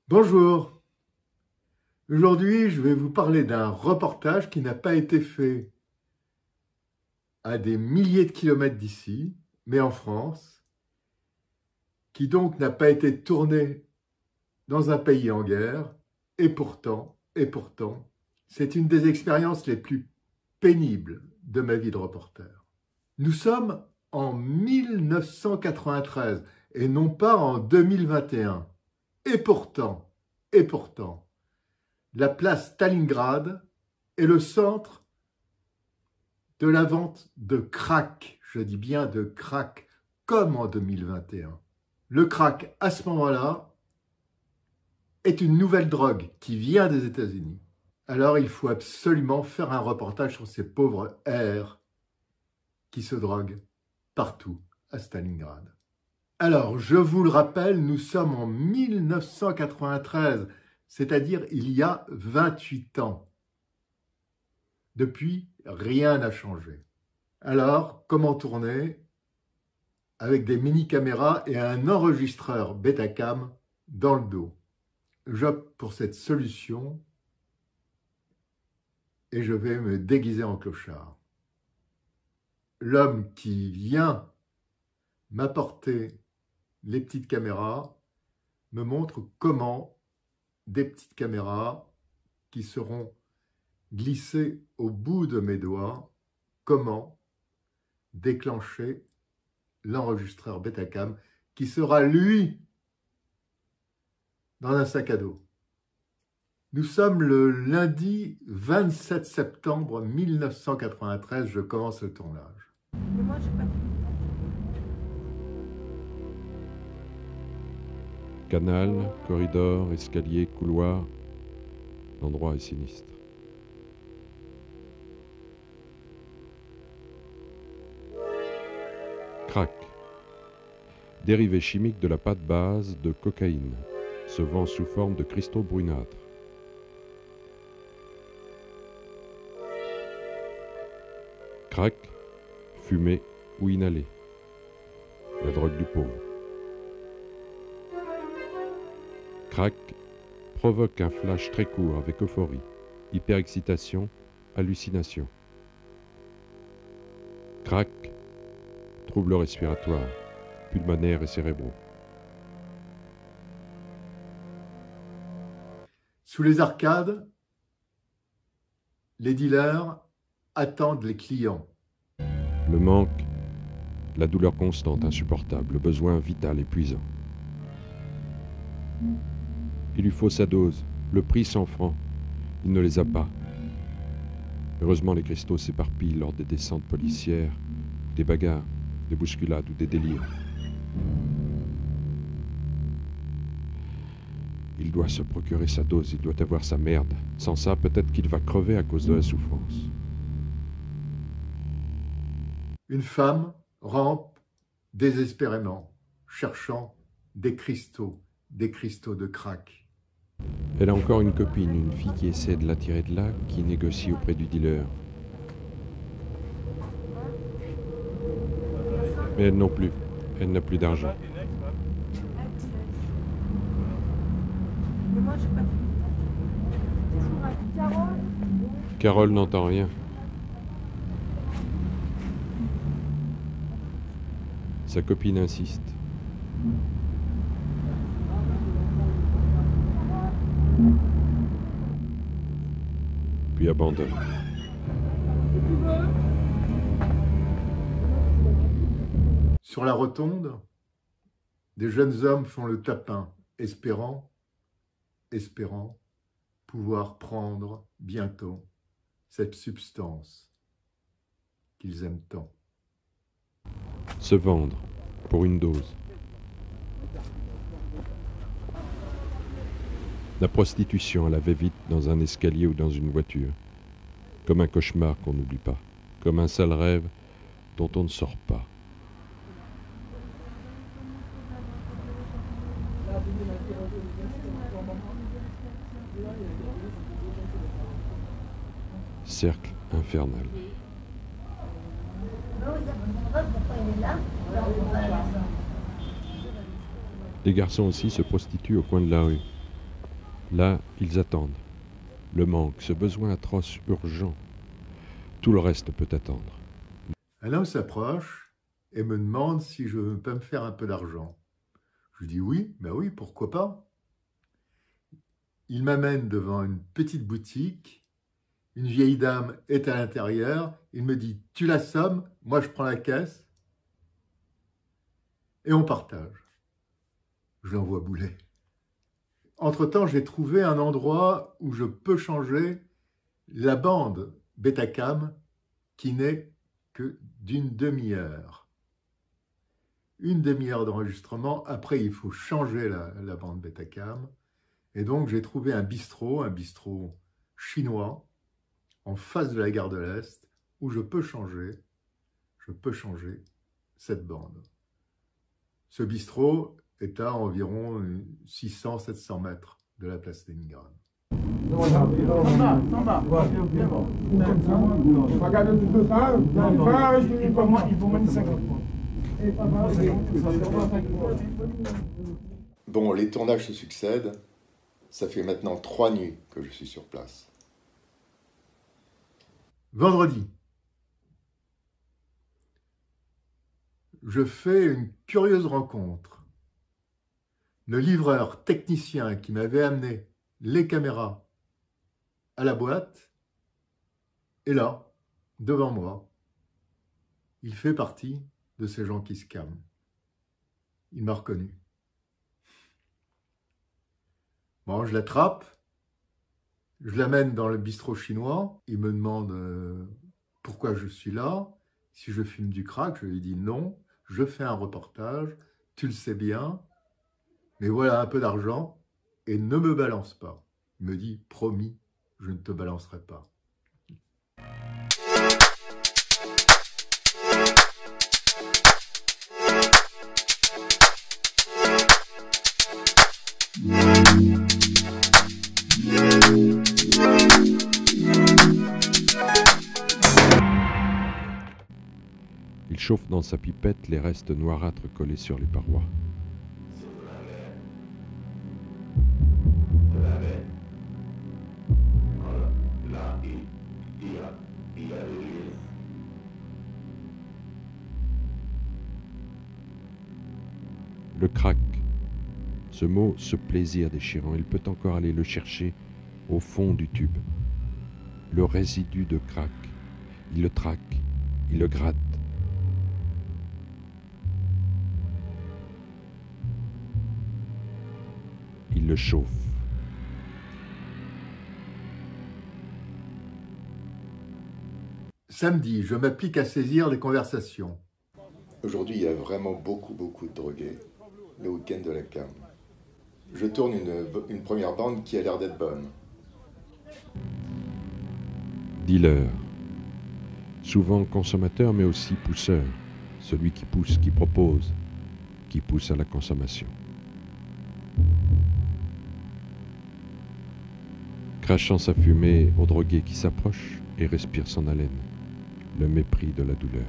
Bonjour, aujourd'hui je vais vous parler d'un reportage qui n'a pas été fait à des milliers de kilomètres d'ici, mais en France, qui donc n'a pas été tourné dans un pays en guerre, et pourtant, c'est une des expériences les plus pénibles de ma vie de reporter. Nous sommes en 1993 et non pas en 2021. Et pourtant, la place Stalingrad est le centre de la vente de crack, je dis bien de crack, comme en 2021. Le crack, à ce moment-là, est une nouvelle drogue qui vient des États-Unis. Alors il faut absolument faire un reportage sur ces pauvres R qui se droguent partout à Stalingrad. Alors, je vous le rappelle, nous sommes en 1993, c'est-à-dire il y a 28 ans. Depuis, rien n'a changé. Alors, comment tourner? Avec des mini-caméras et un enregistreur Betacam dans le dos. J'opte pour cette solution et je vais me déguiser en clochard. L'homme qui vient m'apporter les petites caméras me montre comment des petites caméras qui seront glissées au bout de mes doigts, comment déclencher l'enregistreur Betacam qui sera, lui, dans un sac à dos. Nous sommes le lundi 27 septembre 1993, je commence le tournage. Canal, corridor, escalier, couloir, l'endroit est sinistre. Crack, dérivé chimique de la pâte base de cocaïne, se vend sous forme de cristaux brunâtres. Crack, fumé ou inhalé, la drogue du pauvre. Crack provoque un flash très court avec euphorie, hyperexcitation, hallucination. Crack, troubles respiratoires, pulmonaires et cérébraux. Sous les arcades, les dealers attendent les clients. Le manque, la douleur constante, insupportable, le besoin vital, épuisant. Il lui faut sa dose, le prix 100 francs. Il ne les a pas. Heureusement, les cristaux s'éparpillent lors des descentes policières, des bagarres, des bousculades ou des délires. Il doit se procurer sa dose, il doit avoir sa merde. Sans ça, peut-être qu'il va crever à cause de la souffrance. Une femme rampe désespérément, cherchant des cristaux de crack. Elle a encore une copine, une fille qui essaie de l'attirer de là, qui négocie auprès du dealer. Mais elle non plus, elle n'a plus d'argent. Carole n'entend rien. Sa copine insiste. Puis abandonne. Sur la rotonde, des jeunes hommes font le tapin, espérant pouvoir prendre bientôt cette substance qu'ils aiment tant. Se vendre pour une dose. La prostitution à la va-vite dans un escalier ou dans une voiture. Comme un cauchemar qu'on n'oublie pas. Comme un sale rêve dont on ne sort pas. Cercle infernal. Les garçons aussi se prostituent au coin de la rue. Là, ils attendent. Le manque, ce besoin atroce, urgent. Tout le reste peut attendre. Un homme s'approche et me demande si je veux pas me faire un peu d'argent. Je lui dis oui, ben oui, pourquoi pas. Il m'amène devant une petite boutique. Une vieille dame est à l'intérieur. Il me dit « Tu la sommes, moi je prends la caisse. » Et on partage. Je l'envoie bouler. Entre-temps, j'ai trouvé un endroit où je peux changer la bande Betacam qui n'est que d'une demi-heure. Une demi-heure d'enregistrement. Après, il faut changer la bande Betacam. Et donc, j'ai trouvé un bistrot chinois, en face de la gare de l'Est, où je peux changer cette bande. Ce bistrot est à environ 600-700 mètres de la place Léningrad. Bon, les tournages se succèdent. Ça fait maintenant 3 nuits que je suis sur place. Vendredi, je fais une curieuse rencontre. Le livreur technicien qui m'avait amené les caméras à la boîte est là, devant moi. Il fait partie de ces gens qui se calment. Il m'a reconnu. Bon, je l'attrape, je l'amène dans le bistrot chinois. Il me demande pourquoi je suis là, si je fume du crack. Je lui dis non, je fais un reportage, tu le sais bien, mais voilà un peu d'argent et ne me balance pas. Il me dit promis, je ne te balancerai pas. Il chauffe dans sa pipette les restes noirâtres collés sur les parois. Le crack, ce mot, ce plaisir déchirant, il peut encore aller le chercher au fond du tube. Le résidu de crack, il le traque, il le gratte. Il le chauffe. Samedi, je m'applique à saisir les conversations. Aujourd'hui, il y a vraiment beaucoup de drogués, le week-end de la cam. Je tourne une première bande qui a l'air d'être bonne. Dealer, souvent consommateur mais aussi pousseur, celui qui pousse, qui propose, qui pousse à la consommation. Crachant sa fumée au drogué qui s'approche et respire son haleine, le mépris de la douleur.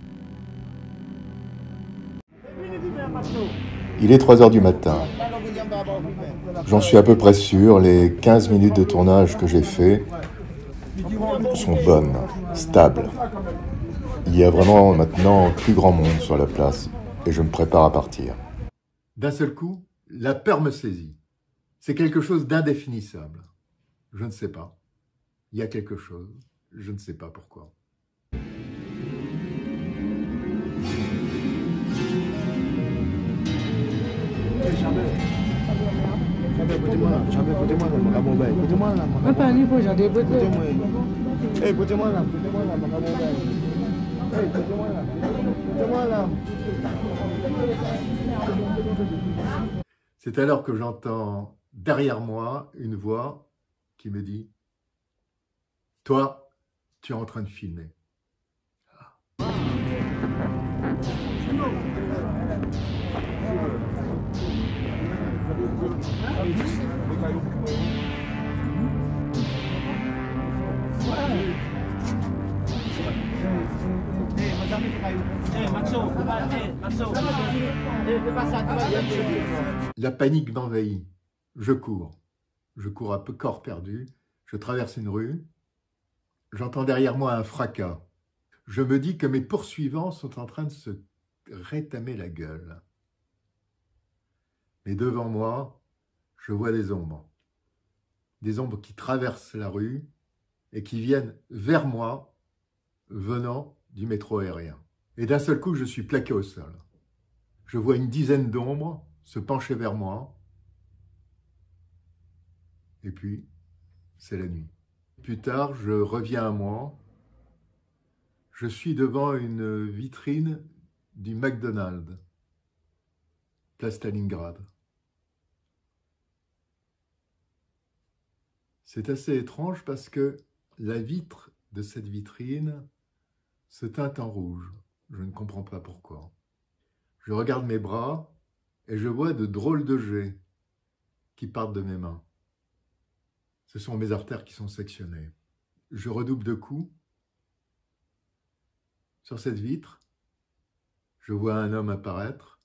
Il est 3 h du matin. J'en suis à peu près sûr, les 15 minutes de tournage que j'ai fait sont bonnes, stables. Il y a vraiment maintenant plus grand monde sur la place et je me prépare à partir. D'un seul coup, la peur me saisit. C'est quelque chose d'indéfinissable. Je ne sais pas. Il y a quelque chose. Je ne sais pas pourquoi. C'est alors que j'entends derrière moi une voix qui me dit « Toi, tu es en train de filmer. » La panique m'envahit. Je cours. je cours à corps perdu, je traverse une rue, j'entends derrière moi un fracas. Je me dis que mes poursuivants sont en train de se rétamer la gueule. Mais devant moi, je vois des ombres qui traversent la rue et qui viennent vers moi, venant du métro aérien. Et d'un seul coup, je suis plaqué au sol. Je vois une dizaine d'ombres se pencher vers moi. Et puis, c'est la nuit. Plus tard, je reviens à moi. Je suis devant une vitrine du McDonald's, place Stalingrad. C'est assez étrange parce que la vitre de cette vitrine se teinte en rouge. Je ne comprends pas pourquoi. Je regarde mes bras et je vois de drôles de jets qui partent de mes mains. Ce sont mes artères qui sont sectionnées. Je redouble de coups. Sur cette vitre, je vois un homme apparaître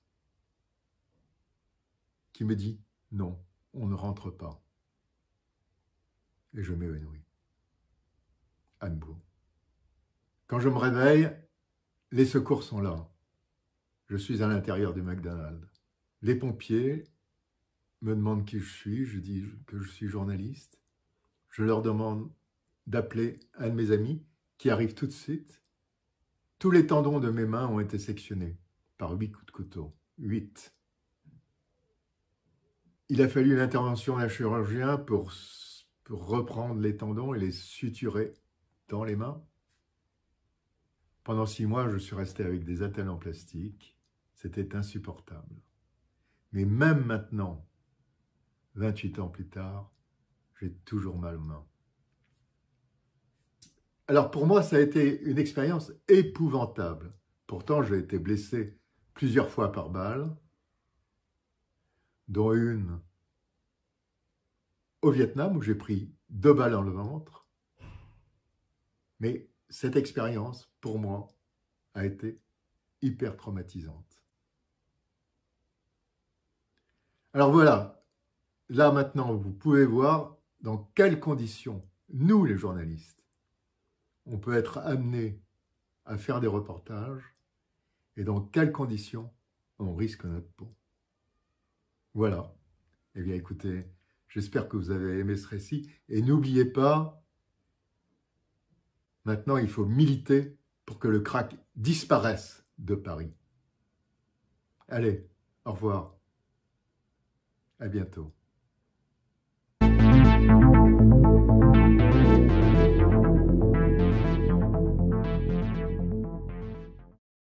qui me dit « Non, on ne rentre pas ». Et je m'évanouis. À nouveau. Quand je me réveille, les secours sont là. Je suis à l'intérieur du McDonald's. Les pompiers me demandent qui je suis. Je dis que je suis journaliste. Je leur demande d'appeler un de mes amis qui arrive tout de suite. Tous les tendons de mes mains ont été sectionnés par 8 coups de couteau. 8. Il a fallu l'intervention d'un chirurgien pour reprendre les tendons et les suturer dans les mains. Pendant 6 mois, je suis resté avec des attelles en plastique. C'était insupportable. Mais même maintenant, 28 ans plus tard, j'ai toujours mal aux mains. Alors pour moi, ça a été une expérience épouvantable. Pourtant, j'ai été blessé plusieurs fois par balle, dont une au Vietnam où j'ai pris 2 balles dans le ventre. Mais cette expérience, pour moi, a été hyper traumatisante. Alors voilà, là maintenant, vous pouvez voir dans quelles conditions, nous les journalistes, on peut être amené à faire des reportages et dans quelles conditions on risque notre peau. Voilà. Eh bien écoutez, j'espère que vous avez aimé ce récit et n'oubliez pas, maintenant il faut militer pour que le crack disparaisse de Paris. Allez, au revoir. À bientôt.